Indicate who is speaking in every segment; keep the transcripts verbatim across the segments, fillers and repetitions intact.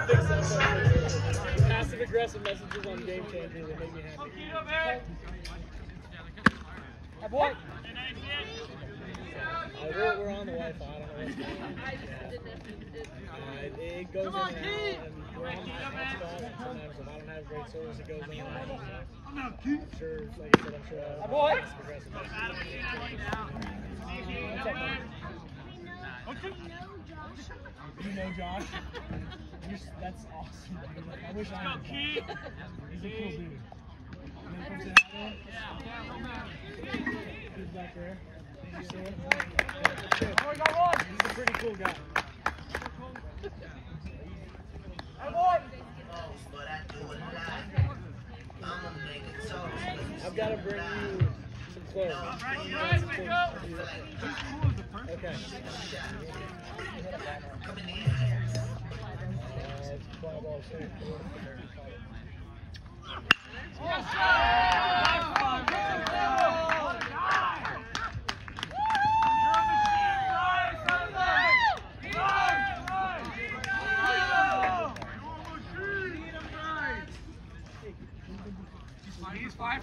Speaker 1: Passive aggressive messages on Game Changer that make me happy. Hey, boy. Uh, we're, we're on the Wi-Fi. I don't know what's going on. Uh, it, it goes in and out, and we're on my hotspot. Sometimes if I don't have great service, it goes in and out. I'm sure, like I said, I'm sure I'll have passive aggressive messages. What's up, man? You know Josh? You're, that's awesome, dude. I wish I had him. He's a cool dude. He's back there. You see him? Oh, we got one! He's a pretty cool guy. Hey, boy! I've got to bring you some clothes. Okay.
Speaker 2: He's five.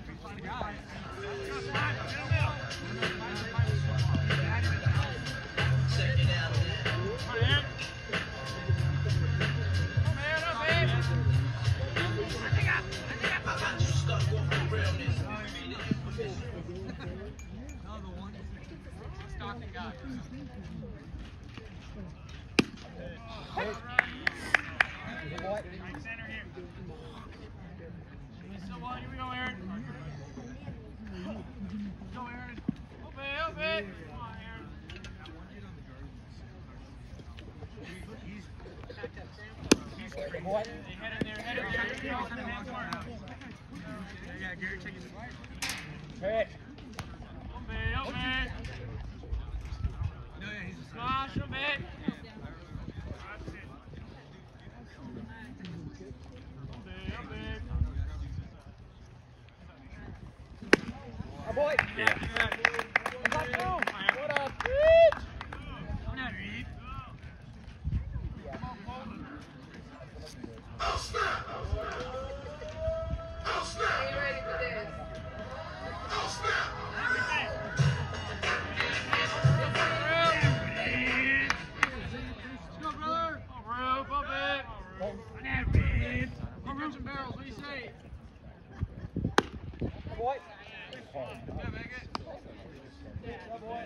Speaker 1: Hey. Oh boy.
Speaker 3: Yeah.
Speaker 1: What up, bitch?
Speaker 4: I'll snap. I'll snap.
Speaker 5: Are you ready for this?
Speaker 4: I'll snap.
Speaker 2: Let's go, brother. Oh, roof, up it. Oh, roofs and barrels, what do you say?
Speaker 1: Boy.
Speaker 2: Yeah, make it.
Speaker 1: Oh boy.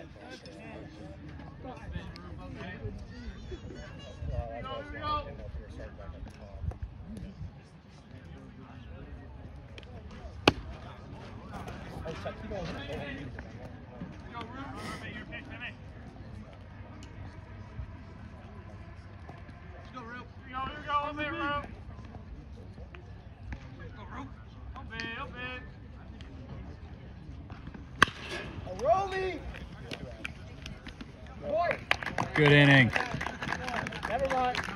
Speaker 2: Here we go, here we go.
Speaker 1: Oh, Chuck, you don't have to go.
Speaker 2: Here we go, roof. Your pitch, Timmy. Let's go, roof. Here we go, here we go, up it, roof. Let's go, roof. Up it, up it.
Speaker 1: A rollie. Boy.
Speaker 3: Good inning.
Speaker 1: Never mind.